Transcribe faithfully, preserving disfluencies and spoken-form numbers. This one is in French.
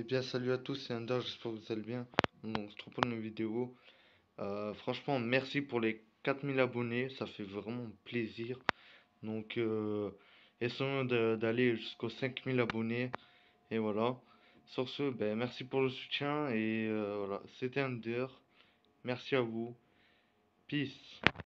Eh bien, salut à tous, c'est Ender, j'espère que vous allez bien. Donc, on se retrouve pour une vidéo. Euh, franchement, merci pour les quatre mille abonnés, ça fait vraiment plaisir. Donc, euh, essayons de- d'aller jusqu'aux cinq mille abonnés. Et voilà. Sur ce, ben, merci pour le soutien. Et euh, voilà, c'était Ender. Merci à vous. Peace.